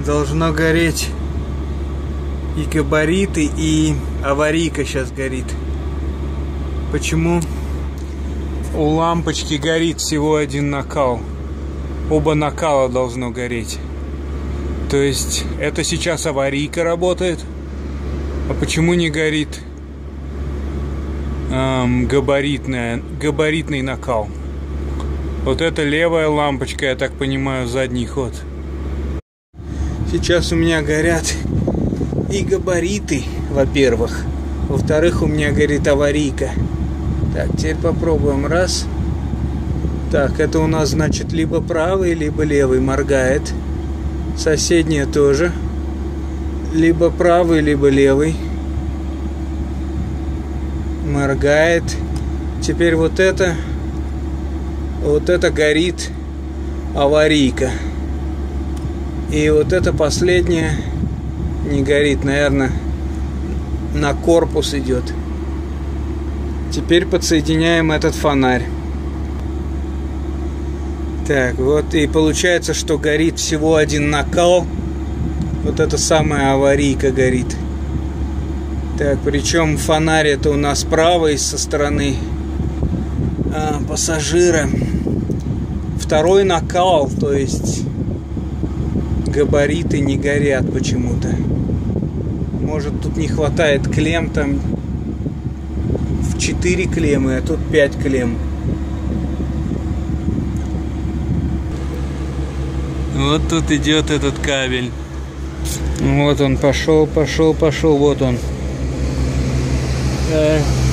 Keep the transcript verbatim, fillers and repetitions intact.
Должно гореть и габариты, и аварийка сейчас горит. Почему у лампочки горит всего один накал? Оба накала должно гореть. То есть это сейчас аварийка работает. А почему не горит эм, габаритная, габаритный накал? Вот это левая лампочка, я так понимаю, задний ход. Сейчас у меня горят и габариты, во-первых. Во-вторых, у меня горит аварийка. Так, теперь попробуем. Раз. Так, это у нас, значит, либо правый, либо левый моргает. Соседняя тоже. Либо правый, либо левый моргает. Теперь вот это. Вот это горит аварийка. И вот это последнее не горит, наверное, на корпус идет. Теперь подсоединяем этот фонарь. Так, вот и получается, что горит всего один накал. Вот это самая аварийка горит. Так, причем фонарь это у нас правый со стороны а, пассажира. Второй накал, то есть габариты не горят почему-то. Может, тут не хватает клемм, там в четыре клеммы, а тут пять клемм. Вот тут идет этот кабель. Вот он пошел, пошел, пошел, вот он.